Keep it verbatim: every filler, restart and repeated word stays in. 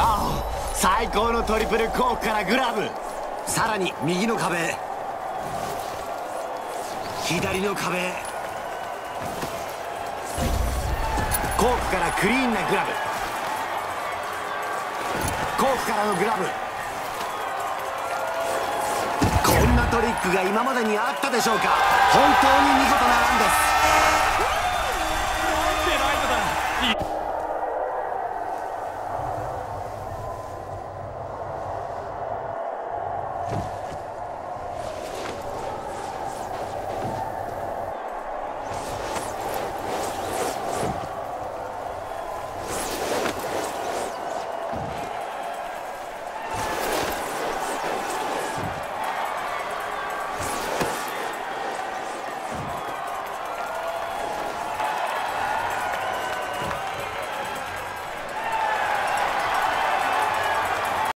ああ、最高のトリプルコークからグラブ。 さらに右の壁、左の壁、 コークからクリーンなグラブ、コークからのグラブ。 こんなトリックが今までにあったでしょうか。本当に見事なランです。